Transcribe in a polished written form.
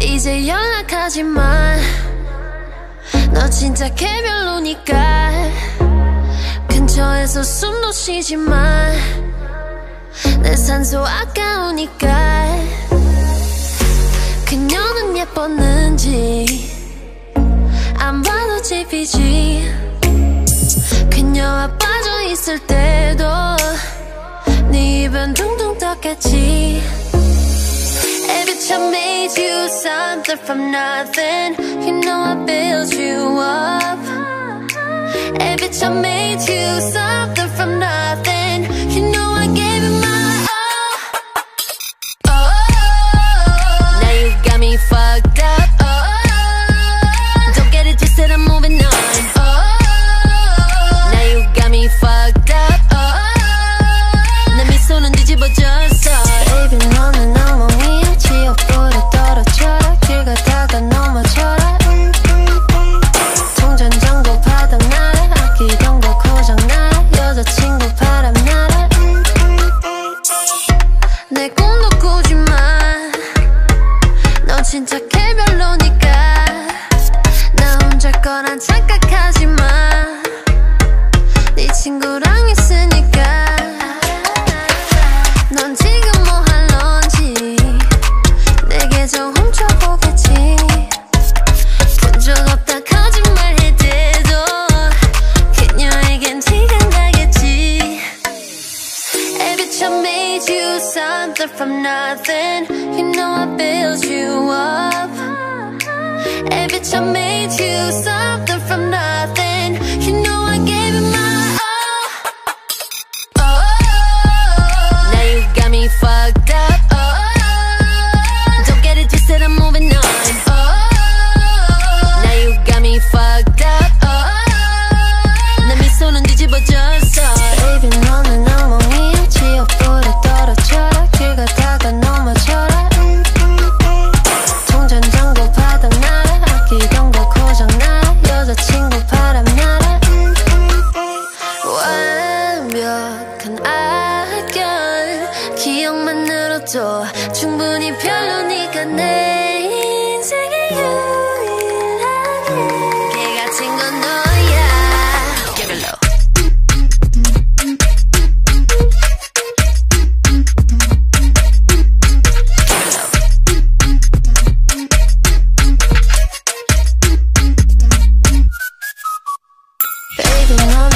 이제 연락하지 마. 너 진짜 개별로니까. 근처에서 숨도 쉬지 마. 내 산소 아까우니까. 그녀는 예뻤는지 안 봐도 집이지. 그녀와 빠져 있을 때도 네 입은 둥둥 떴겠지. Every time I made you something from nothing, you know I built you up. Every time I made you something from nothing, you know I gave you my all. Oh, now you got me fucked up. Oh, don't get it twisted, I'm moving on. Oh, now you got me fucked up. Oh, 내 미소는 뒤집어졌어. Baby 너는 엉망이야. 지옥불에 떨어져라. 길 가다가 넘어져라. 통전 정보 바닥나라. 아끼던 거 고장나라. 여자친구 바람나라. 내 꿈도 꾸지 마. 너 진짜 개별로니까. 나 혼자 거란 착각하지 마. 네 친구랑 있으니까. 넌 지금 뭐 할런지 내 계정 훔쳐보겠지. 본 적 없다 거짓말해대도 그녀에겐 티가 나겠지. Every time I made you something from nothing, you know I built you up. Every time I made you something from nothing, you know I gave you my all. Oh, now you got me fucked up. Oh, don't get it twisted, I'm moving on. Oh, now you got me fucked up. Oh, 내 미소는 뒤집어졌어. Baby 너는 엉망이야. 지옥불에 떨어져라. 길 가다가 넘어져라. 통전 정보 바닥나라. 아끼던 거 고장나라. 여자친구 바람나라. 완벽한 악연 기억만으로도 충분히 별로니까 내 인생에 유일하게 개 같은 건 너야. 개별로. Baby 너는